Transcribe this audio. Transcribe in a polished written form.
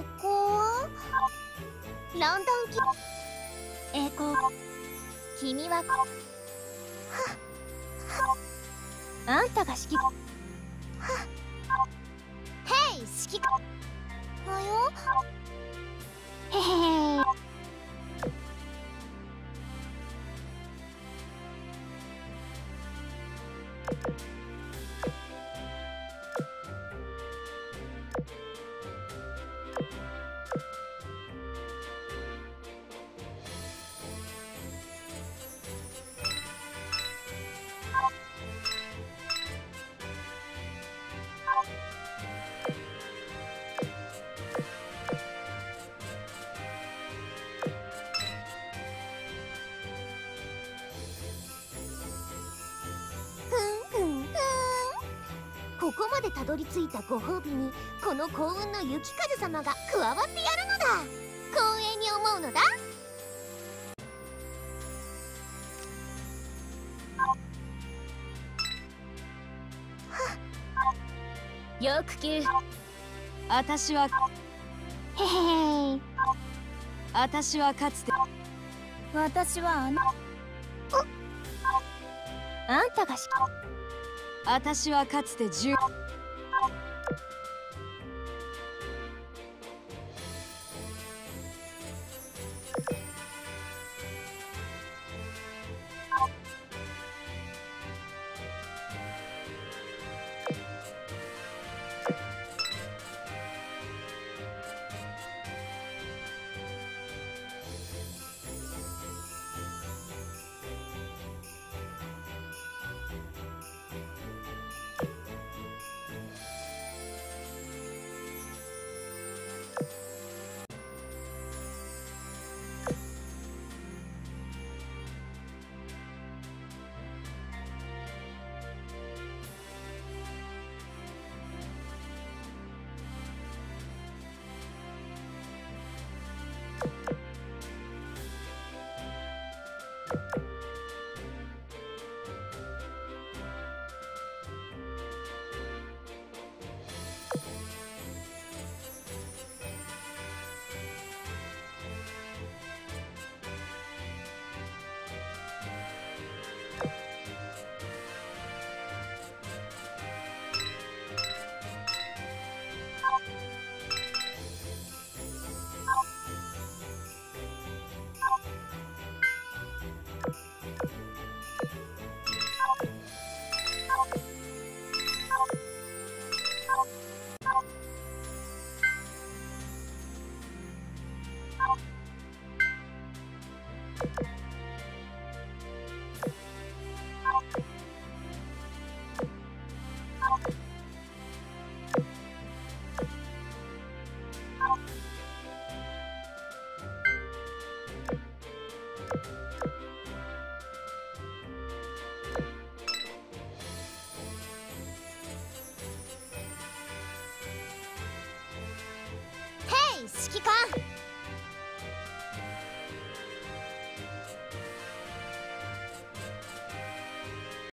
光はランタン栄光。君はあんたが指揮。へい指揮官。はよへへへ。ここまでたどり着いたご褒美にこの幸運の雪風様が加わってやるのだ。光栄に思うのだ。よく聞く。 私はへへへ。 私はかつて私はあんたが私はかつて10 指揮官。